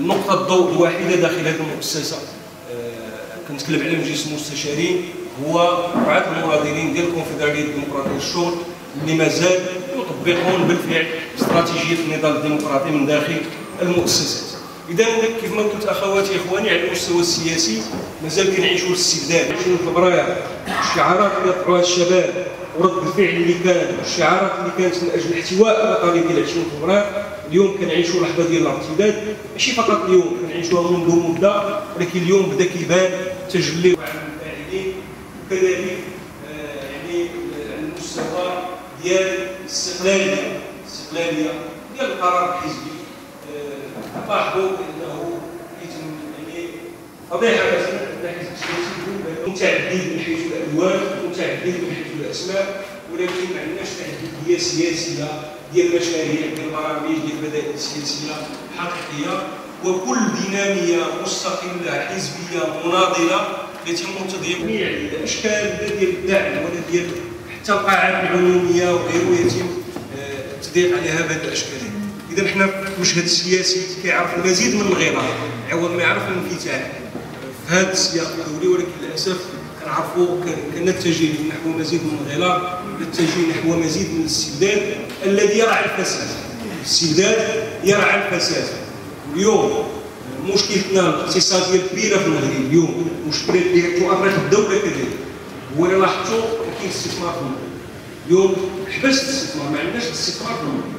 نقطة الضوء الوحيدة داخل هذه المؤسسة كنتكلم على مجلس المستشارين هو رعاة المناضلين ديال الكونفدرالية الديمقراطية الشور اللي مازال يطبقون بالفعل استراتيجية النضال الديمقراطي من داخل المؤسسات. إذا كيف ما قلت أخواتي إخواني على المستوى السياسي مازال كنعيشوا الاستبداد. 20 فبراير الشعارات اللي طرحوها الشباب ورد الفعل اللي كان والشعارات اللي كانت من أجل احتواء المطالب ديال 20 فبراير اليوم كنعيشوا لحظة ديال الارتداد، ماشي فقط اليوم كنعيشوها منذ مدة، ولكن اليوم بدا كيبان تجلي على الفاعلين وكذلك يعني على المستوى ديال الاستقلالية ديال القرار الحزبي. لاحظوا انه يتم يعني فضيحه مثلا ان الحزب السياسي متعدد من حيث الالوان متعدد من حيث الاسماء، ولكن ما عندناش تعدديه سياسيه ديال المشاريع ديال البرامج ديال البدائل السياسيه حقيقيه، وكل ديناميه مستقله حزبيه مناضله يتم تضييق جميع الاشكال لا ديال الدعم ولا ديال حتى القاعات العموميه وغيره يتم التضييق عليها بهذه الاشكال. إذا حنا في المشهد السياسي كيعرف المزيد من الغلاظ عوض ما يعرف الانفتاح في هذا السياق الدولي، ولكن للاسف كنعرفوا كنتجه نحو مزيد من الغلاظ، نتجه نحو مزيد من الاستبداد الذي يرعى الفساد. الاستبداد يرعى الفساد. اليوم مشكلتنا الاقتصاديه الكبيره في المغرب اليوم مشكله اللي تؤرق الدوله كذلك هو اللي لاحظتوا ما كاينش استثمار في المغرب. اليوم حبس الاستثمار، ما عندناش الاستثمار في المغرب.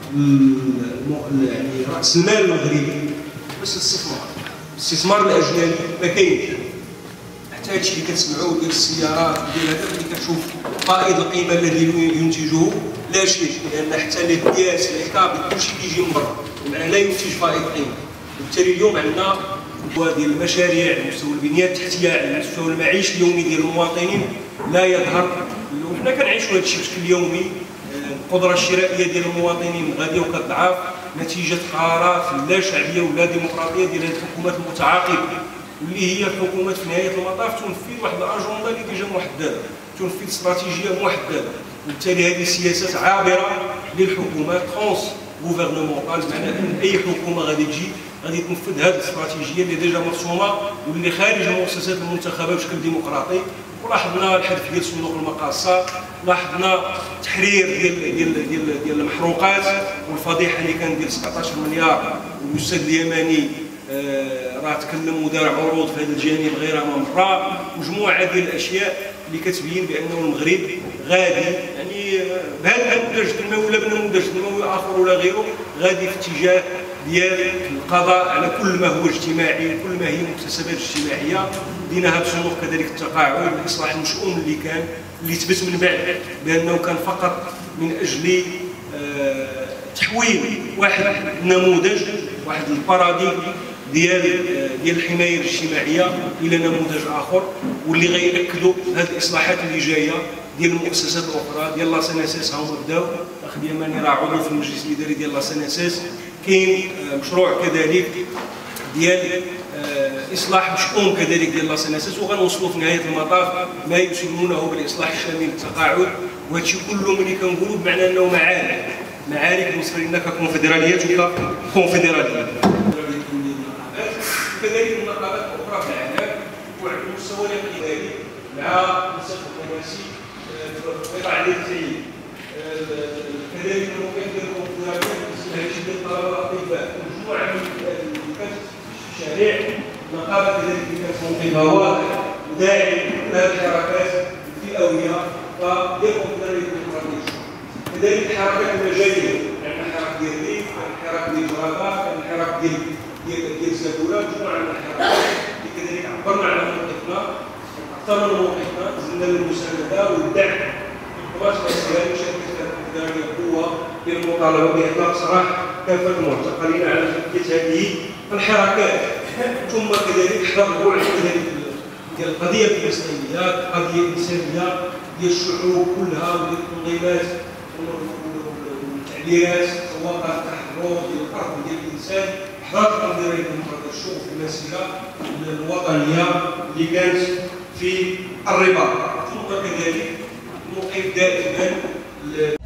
يعني راس المال المغربي بس الاستثمار الاجنبي ما كاينش. حتى هادشي اللي كتسمعوه ديال السيارات ديال هذا اللي كتشوف فائض القيمه الذي ينتجه لا شيء، لان حتى القياس العقاب كلشي كيجي من برا، بمعنى لا ينتج فائض قيمه. وبالتالي اليوم عندنا ديال المشاريع على مستوى البنيه التحتيه على مستوى المعيش اليومي ديال المواطنين لا يظهر. وحنا كنعيشوا هذا الشيء بشكل يومي. القدره الشرائيه ديال المواطنين غاديه وكتضعف نتيجه قرارات لا شعبيه ولا ديمقراطيه ديال الحكومات المتعاقبه، واللي هي حكومات في نهايه المطاف تنفذ واحد الاجنده اللي ديجا محدده، تنفذ استراتيجيه محدده. وبالتالي هذه سياسات عابره للحكومات ترونس غوفرنمونتال، بمعنى ان اي حكومه غادي تجي غادي تنفذ هذه الاستراتيجيه اللي ديجا مرسومه واللي خارج المؤسسات المنتخبه بشكل ديمقراطي. ولاحظنا الحذف ديال صندوق المقاصه، لاحظنا تحرير ديال المحروقات والفضيحه اللي كان ديال 17 مليار، والاستاذ اليماني راه تكلم ودار عروض في هذا الجانب غير مره، مجموعه ديال الاشياء اللي كتبين بانه المغرب غادي يعني بهذا النموذج التنموي ولا بنموذج تنموي اخر ولا غيره غادي في اتجاه ديال القضاء على كل ما هو اجتماعي وكل ما هي مكتسبات اجتماعيه. ديناها بصندوق كذلك التقاعد، الاصلاح المشؤوم اللي ثبت من بعد بانه كان فقط من اجل تحويل واحد النموذج، واحد الباراديغم ديال الحمايه الاجتماعيه الى نموذج اخر، واللي غيأكدوا هذه الاصلاحات اللي جايه ديال المؤسسات الاخرى ديال لا سينيسيس. هما بداو، الاخ اليماني راه عضو في المجلس الاداري ديال لا سينيسيس. كاين مشروع كذلك ديال اصلاح مشؤوم كذلك ديال لا سينيسيس، وغنوصلوا في نهايه المطاف ما يسمونه بالاصلاح الشامل للتقاعد. وهادشي كله ملي كنقولوا بمعنى انه معارك بالنسبه لنا ككونفدراليات وكونفدراليات. كذلك النقابات الاخرى في العالم وعلى المستوى الاقليمي مع نسق التماسي في قطاع التعليم. كذلك الموقف ديال الكونفدراليات بالنسبه لشده الطلبه الاطباء، مجموعه من الشارع. النقابه كذلك كانت موقفها واضح وداعم لهذه الحركات الفئويه وديال الكونفدراليه الديمقراطيه. كذلك الحركات المجاليه، عندنا الحراك ديال الريف، كان الحراك ديال الغابه، كان الحراك ديال الزبوله، مجموعه من الحركات اللي كذلك عبرنا على موقفنا، اقترنا موقفنا، زدنا للمسانده والدعم. القوات العسكريه شاركت في الكونفدراليه بقوه ديال المطالبه باطلاق سراح كافه المعتقلين على خلفيه هذه الحركات. ثم كذلك حضر البعد كذلك ديال القضيه الفلسطينيه، القضيه الانسانيه ديال الشعوب كلها وديال التنظيمات والتعبيرات سواء التحرر ديال الارض ديال الانسان. حضرت الكونفدراليه الديمقراطيه الشؤون في المسيره الوطنيه اللي كانت في الرباط. ثم كذلك الموقف دائما